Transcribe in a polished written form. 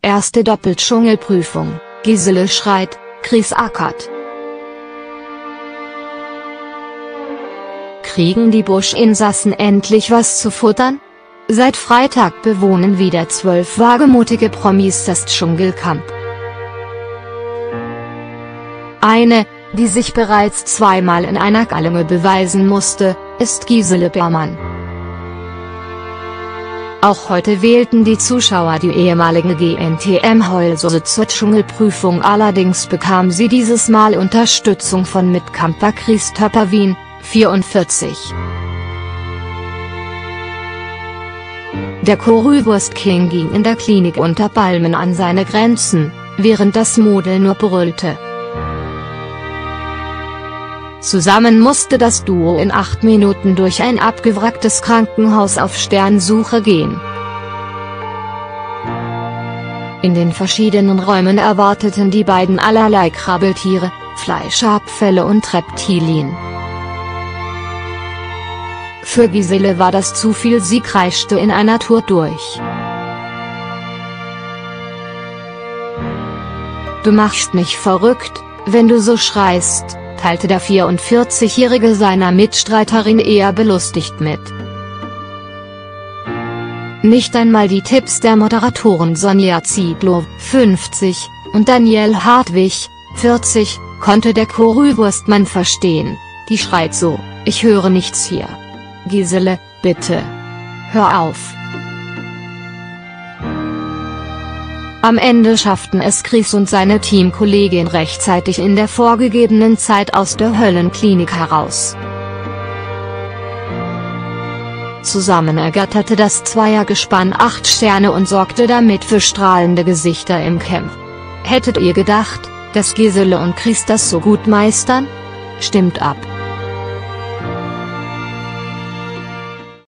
Erste Doppeldschungelprüfung, Gisele schreit, Chris ackert. Kriegen die Busch-Insassen endlich was zu futtern? Seit Freitag bewohnen wieder 12 wagemutige Promis das Dschungelcamp. Eine, die sich bereits zweimal in einer Gallenge beweisen musste, ist Gisele Bündchen. Auch heute wählten die Zuschauer die ehemalige GNTM-Heulsuse zur Dschungelprüfung, allerdings bekam sie dieses Mal Unterstützung von Mitcamper Chris Töpperwien, 44. Der Currywurst-King ging in der Klinik unter Palmen an seine Grenzen, während das Model nur brüllte. Zusammen musste das Duo in 8 Minuten durch ein abgewracktes Krankenhaus auf Sternsuche gehen. In den verschiedenen Räumen erwarteten die beiden allerlei Krabbeltiere, Fleischabfälle und Reptilien. Für Gisele war das zu viel, sie kreischte in einer Tour durch. Du machst mich verrückt, wenn du so schreist, teilte der 44-Jährige seiner Mitstreiterin eher belustigt mit. Nicht einmal die Tipps der Moderatoren Sonja Zietlow, 50, und Daniel Hartwig, 40, konnte der Currywurstmann verstehen. Die schreit so: Ich höre nichts hier. Gisele, bitte. Hör auf. Am Ende schafften es Chris und seine Teamkollegin rechtzeitig in der vorgegebenen Zeit aus der Höllenklinik heraus. Zusammen ergatterte das Zweiergespann 8 Sterne und sorgte damit für strahlende Gesichter im Camp. Hättet ihr gedacht, dass Gisele und Chris das so gut meistern? Stimmt ab!